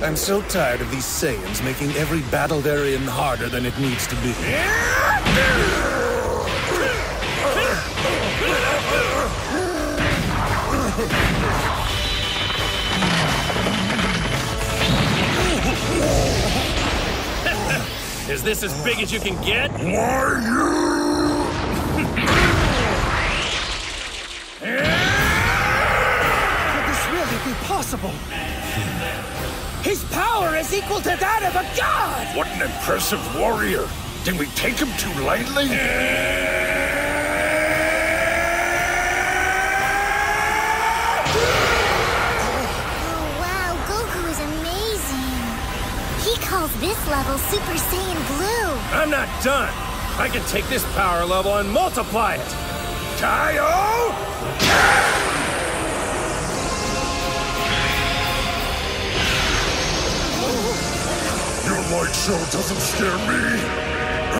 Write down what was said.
I'm so tired of these Saiyans making every battle they're in harder than it needs to be. Is this as big as you can get? Why you? Could this really be possible? His power is equal to that of a god! What an impressive warrior! Did we take him too lightly? Oh wow, Goku is amazing. He calls this level Super Saiyan Blue. I'm not done. I can take this power level and multiply it. Taio! Your light show doesn't scare me.